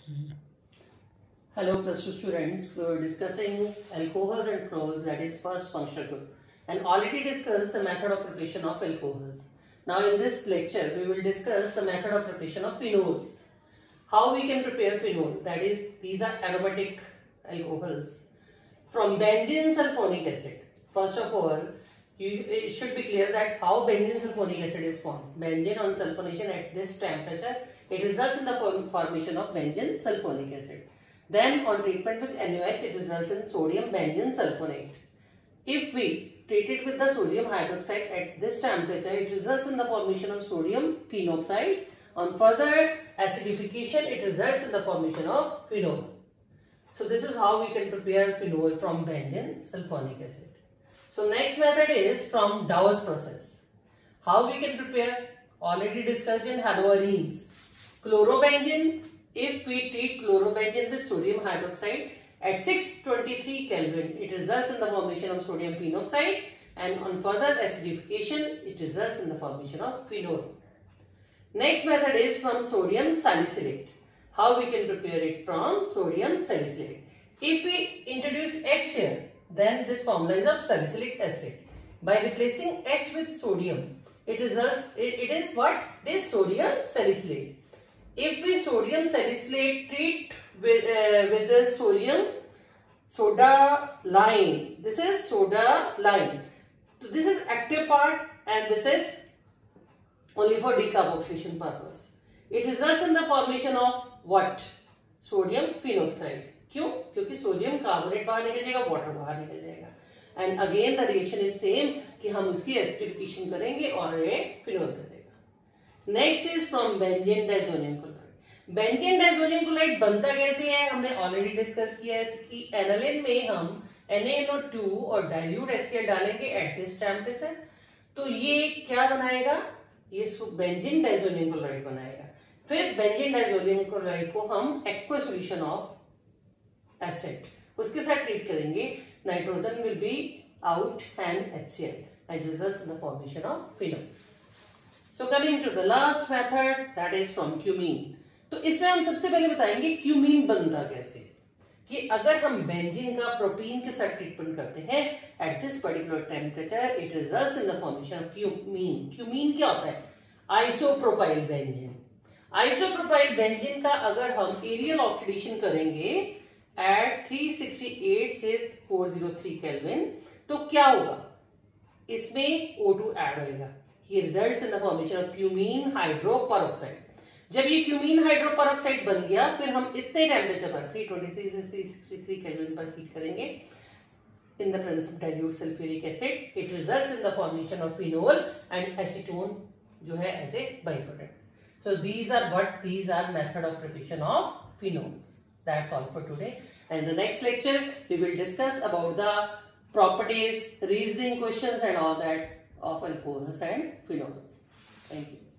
Hello plus 2 students, we were discussing alcohols and phenols, that is first functional group, and already discussed the method of preparation of alcohols. Now in this lecture we will discuss the method of preparation of phenols. How we can prepare phenol, that is these are aromatic alcohols from benzene sulfonic acid. First of all, it should be clear that how benzene sulfonic acid is formed. Benzene on sulfonation at this temperature, it results in the formation of benzene sulfonic acid. Then on treatment with NaOH, it results in sodium benzene sulfonate. If we treat it with the sodium hydroxide at this temperature, it results in the formation of sodium phenoxide. On further acidification, it results in the formation of phenol. So this is how we can prepare phenol from benzene sulfonic acid. So next method is from Dawes process. How we can prepare? Already discussed in haloarenes. Chlorobenzene. If we treat chlorobenzene with sodium hydroxide at 623 Kelvin, it results in the formation of sodium phenoxide, and on further acidification, it results in the formation of phenol. Next method is from sodium salicylate. How we can prepare it from sodium salicylate? If we introduce H here, then this formula is of salicylic acid. By replacing H with sodium, it is what? It is sodium salicylate. If we sodium salicylate treat with the sodium soda lime, this is soda lime. So this is active part and this is only for decarboxylation purpose. It results in the formation of what? Sodium phenoxide. क्यों? क्योंकि sodium carbonate बाहर निकल जाएगा, water बाहर निकल जाएगा. And again the reaction is same कि हम उसकी एसिडिफिकेशन करेंगे और ये फिनोल दे देगा. Next is from benzene diazonium chloride. Benzene diazonium chloride बनता कैसे है? हमने ऑलरेडी डिस्कस किया है कि एनालिन में हम NaNO2 और डाइल्यूट HCl डालेंगे एट दिस टेम्परेचर. तो ये क्या बनाएगा? ये बेंजीन डाइसोनियम क्लोराइड बनाएगा. फिर बेंजीन डाइसोनियम क्लोराइड को हम एक्वा सॉल्यूशन ऑफ एसिड उसके साथ ट्रीट करेंगे. Nitrogen will be out and HCl and results in the formation of phenol. So coming to the last method, that is from cumene. तो इसमें हम सबसे पहले बताएंगे क्यूमीन बनता कैसे. कि अगर हम बेंजीन का प्रोपीन के साथ ट्रीटमेंट करते हैं at this particular temperature, it results in the formation of cumene. Cumene क्या होता है? Isopropyl benzene. आइसोप्रोपाइल बेंजीन का अगर हम एरियल ऑक्सीडेशन करेंगे एट 368 से 403 केल्विन, तो क्या होगा? इसमें O2 ऐड होगा. ये results in the formation of cumene hydroperoxide. जब ये क्यूमीन हाइड्रोपेरोक्साइड बन गया, फिर हम इतने टेम्परेचर पर 323 से 363 केल्विन पर हीट करेंगे in the presence of dilute sulphuric acid. It results in the formation of phenol and acetone जो है as a by product. So these are method of preparation of phenols. That's all for today. And the next lecture we will discuss about the properties, reasoning questions and all that of alcohols and phenols. Thank you.